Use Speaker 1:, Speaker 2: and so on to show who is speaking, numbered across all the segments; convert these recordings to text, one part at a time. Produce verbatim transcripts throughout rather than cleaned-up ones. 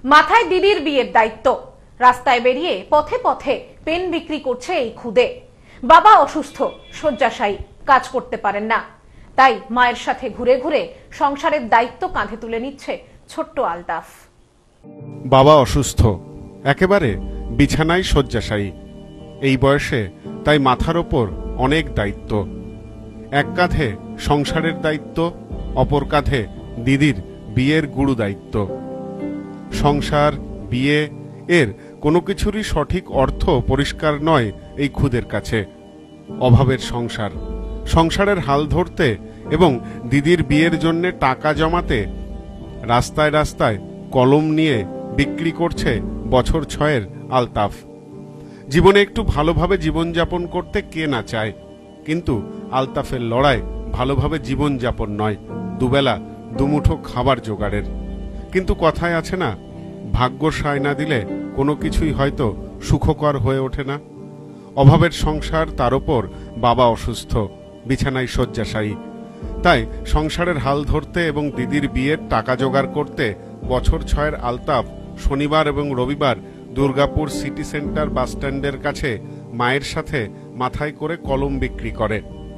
Speaker 1: মাথায় দিদির বিয়ের দায়িত্ব। রাস্তায় বেরিয়ে পথে পথে পেন বিক্রি করছে এই খুদে। বাবা অসুস্থ, শয্যাশায়ী, কাজ করতে পারেন না, তাই মায়ের সাথে ঘুরে ঘুরে সংসারের দায়িত্ব কাঁধে তুলে নিচ্ছে ছোট্ট আলতাফ।
Speaker 2: বাবা অসুস্থ, একেবারে বিছানায় শয্যাশায়ী। এই বয়সে তাই মাথার ওপর অনেক দায়িত্ব। এক কাঁধে সংসারের দায়িত্ব, অপর কাঁধে দিদির বিয়ের গুরু দায়িত্ব। সংসার, বিয়ে এর কোনো কিছুরই সঠিক অর্থ পরিষ্কার নয় এই খুদের কাছে। অভাবের সংসার, সংসারের হাল ধরতে এবং দিদির বিয়ের জন্য টাকা জমাতে রাস্তায় রাস্তায় কলম নিয়ে বিক্রি করছে বছর ছয়ের আলতাফ। জীবনে একটু ভালোভাবে জীবনযাপন করতে কে না চায়, কিন্তু আলতাফের লড়াই ভালোভাবে জীবনযাপন নয়, দুবেলা দুমুঠো খাবার জোগাড়ের। কিন্তু কথায় আছে না, ভাগ্য সায় না দিলে কোনো কিছুই হয়তো সুখকর হয়ে ওঠে না। অভাবের সংসার, তার ওপর বাবা অসুস্থ, বিছানায় শয্যাশায়ী। তাই সংসারের হাল ধরতে এবং দিদির বিয়ের টাকা জোগাড় করতে বছর ছয়ের আলতাফ শনিবার এবং রবিবার দুর্গাপুর সিটি সেন্টার বাসস্ট্যান্ডের কাছে মায়ের সাথে মাথায় করে কলম বিক্রি করে।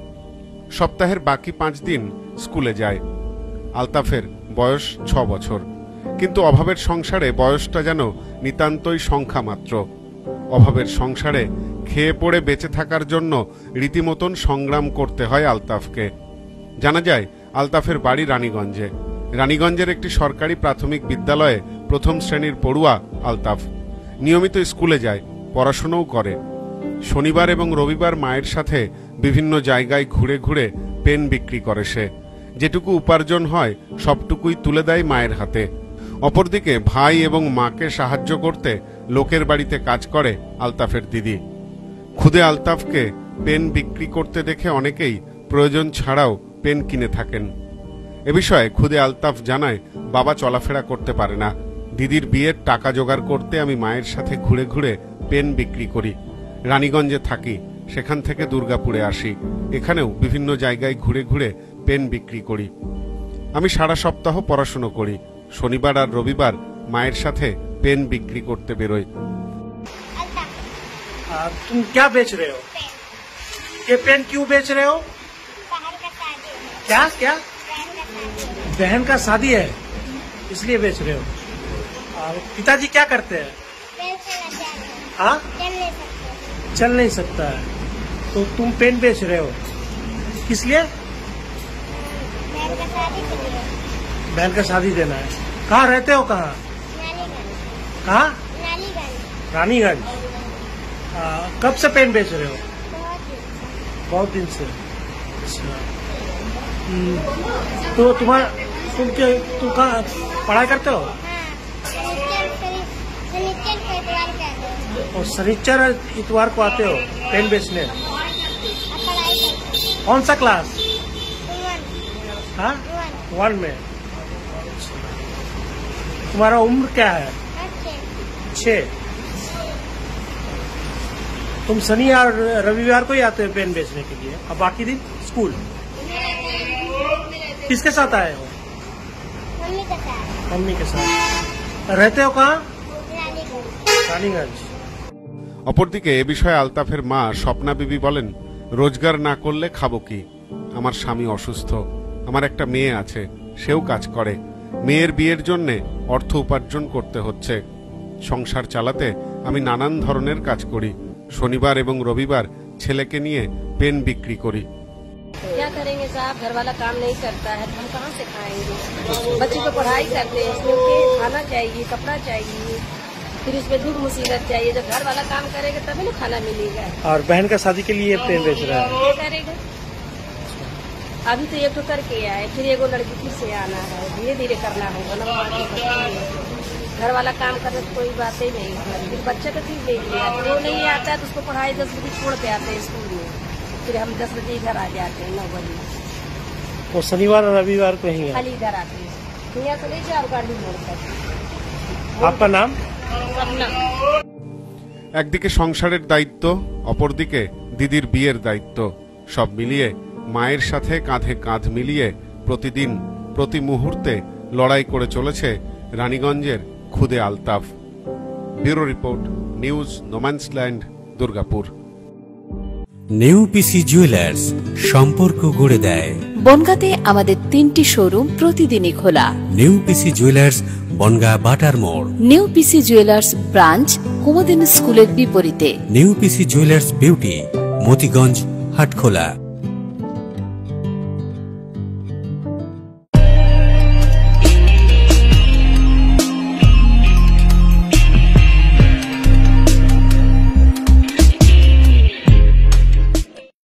Speaker 2: সপ্তাহের বাকি পাঁচ দিন স্কুলে যায়। আলতাফের বয়স ছ বছর, কিন্তু অভাবের সংসারে বয়সটা যেন নিতান্তই সংখ্যা মাত্র। অভাবের সংসারে খেয়ে পড়ে বেঁচে থাকার জন্য রীতিমতন সংগ্রাম করতে হয় আলতাফকে। জানা যায় আলতাফের বাড়ি রানীগঞ্জে। রানীগঞ্জের একটি সরকারি প্রাথমিক বিদ্যালয়ে প্রথম শ্রেণীর পড়ুয়া আলতাফ। নিয়মিত স্কুলে যায়, পড়াশোনাও করে। শনিবার এবং রবিবার মায়ের সাথে বিভিন্ন জায়গায় ঘুরে ঘুরে পেন বিক্রি করে সে। যেটুকু উপার্জন হয় সবটুকুই তুলে দেয় মায়ের হাতে। অপরদিকে ভাই এবং মাকে সাহায্য করতে লোকের বাড়িতে কাজ করে আলতাফের দিদি। খুদে আলতাফকে পেন বিক্রি করতে দেখে অনেকেই প্রয়োজন ছাড়াও পেন কিনে থাকেন। এ বিষয়ে খুদে আলতাফ জানায়, বাবা চলাফেরা করতে পারে না, দিদির বিয়ের টাকা জোগাড় করতে আমি মায়ের সাথে ঘুরে ঘুরে পেন বিক্রি করি। রানীগঞ্জে থাকি, সেখান থেকে দুর্গাপুরে আসি, এখানেও বিভিন্ন জায়গায় ঘুরে ঘুরে পেন বিক্রি করি। আমি সারা সপ্তাহ পড়াশুনো করি, শনিবার আর রবিবার মায়ের সাথে পেন বিক্রি করতে বেরোই।
Speaker 3: तुम क्या बेच रहे हो? ये पेन क्यों बेच रहे हो? क्या क्या बहन का शादी है, इसलिए बेच रहे हो। और पिताजी क्या करते हैं? हाँ, चल नहीं सकता है, तो तुम पेन बेच रहे हो किस लिए? बहन का शादी देना है। कहाँ रहते हो? कहाँ कहाँ? रानीगंज। कब से पेन बेच रहे हो? बहुत दिन से। अच्छा, तो तुम्हारा तुम क्या तुम कहाँ पढ़ाई करते हो? और शनिचर इतवार को आते हो पेन बेचने? कौन सा क्लास? हाँ, वन में। तुम्हारा उम्र क्या है? छः। तुम शनि और रविवार को ही आते हो पेन बेचने के लिए, और बाकी दिन स्कूल। किसके साथ आए हो? मम्मी के साथ। मम्मी के साथ। रहते हो कहाँ? রানীগঞ্জ।
Speaker 2: অপরদিকে এ বিষয়ে আলতাফের মা স্বপ্না বিবি বলেন, রোজগার না করলে খাবো কি? আমার স্বামী অসুস্থ, আমার একটা মেয়ে আছে, সেও কাজ করে। মেয়ের বিয়ের জন্য অর্থ উপার্জন করতে হচ্ছে। সংসার চালাতে আমি নানান ধরনের কাজ করি। শনিবার এবং রবিবার ছেলেকে নিয়ে পেন বিক্রি করি।
Speaker 4: क्या करेंगे साहब, घर वाला काम नहीं करता है, हम कहाँ से खाएंगे? बच्चे को पढ़ाई करते हैं, उसके खाना चाहिए, कपड़ा चाहिए, फिर उसमें दुख मुसीबत चाहिए। जब घर वाला काम करेगा तभी ना खाना मिलेगा।
Speaker 3: और बहन का शादी के लिए पेन बेच रहा है।
Speaker 4: क्या करेगा? अभी तो एक तो करके आए, फिर एगो लड़की फिर से आना है, धीरे धीरे करना होगा ना। घर वाला काम करने तो कोई बात ही नहीं है। फिर बच्चे को फिर ले लिया, वो नहीं आता है तो उसको पढ़ाई दस बजे छोड़ के आते हैं स्कूल में, फिर हम दस बजे घर आ जाते हैं, नौ बजे।
Speaker 3: वो शनिवार और रविवार को ही
Speaker 4: खाली घर आते हैं, यहाँ तो ले जाओ गाड़ी मोड़ कर।
Speaker 3: आपका नाम?
Speaker 2: একদিকে সংসারের দায়িত্ব, অপরদিকে দিদির বিয়ের দায়িত্ব। সব মিলিয়ে মায়ের সাথে কাঁধে কাঁধ মিলিয়ে প্রতিদিন প্রতি মুহূর্তে লড়াই করে চলেছে রানীগঞ্জের খুদে Altaf. Bureau report, news no man's land, Durgapur.
Speaker 5: New PC jewellers, সম্পর্ক গড়ে দেয়।
Speaker 6: বনগাঁতে আমাদের তিনটি শোরুম প্রতিদিনই খোলা।
Speaker 5: নিউ পিসি জুয়েলার্স, বনগাঁ বাটার মোড়।
Speaker 6: নিউ পিসি জুয়েলার্স ব্রাঞ্চ কুমদিন স্কুলের বিপরীতে।
Speaker 5: New PC jewellers beauty, Motiganj, Hatkhola.